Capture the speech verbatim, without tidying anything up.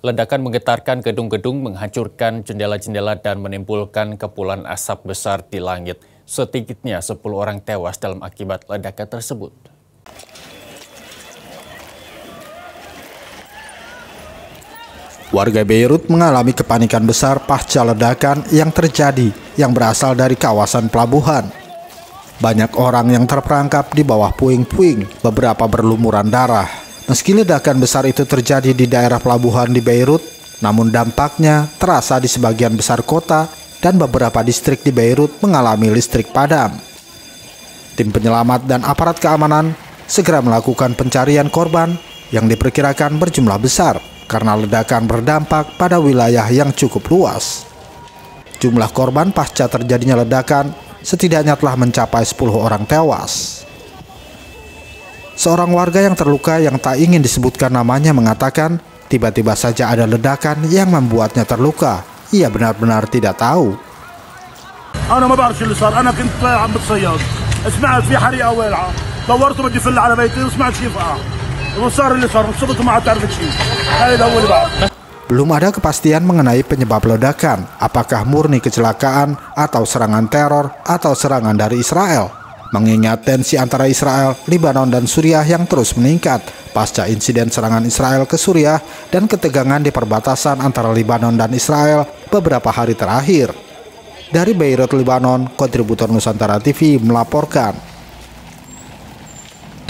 Ledakan menggetarkan gedung-gedung, menghancurkan jendela-jendela dan menimbulkan kepulan asap besar di langit. Sedikitnya sepuluh orang tewas dalam akibat ledakan tersebut. Warga Beirut mengalami kepanikan besar pasca ledakan yang terjadi yang berasal dari kawasan pelabuhan. Banyak orang yang terperangkap di bawah puing-puing, beberapa berlumuran darah. Meski ledakan besar itu terjadi di daerah pelabuhan di Beirut, namun dampaknya terasa di sebagian besar kota dan beberapa distrik di Beirut mengalami listrik padam. Tim penyelamat dan aparat keamanan segera melakukan pencarian korban yang diperkirakan berjumlah besar karena ledakan berdampak pada wilayah yang cukup luas. Jumlah korban pasca terjadinya ledakan setidaknya telah mencapai sepuluh orang tewas. Seorang warga yang terluka yang tak ingin disebutkan namanya mengatakan tiba-tiba saja ada ledakan yang membuatnya terluka. Ia benar-benar tidak tahu. أنا ما بعرف شو اللي صار، أنا كنت عم بتصيد، سمعت في حريقة والعة، دورت بدي فل على بيتي وسمعت شيء فقع. وصار اللي صار، صرت ما عاد تعرف شيء. هاي الأول بعد. Belum ada kepastian mengenai penyebab ledakan, apakah murni kecelakaan atau serangan teror atau serangan dari Israel. Mengingat tensi antara Israel, Lebanon, dan Suriah yang terus meningkat pasca insiden serangan Israel ke Suriah dan ketegangan di perbatasan antara Lebanon dan Israel beberapa hari terakhir. Dari Beirut, Lebanon, kontributor Nusantara T V melaporkan.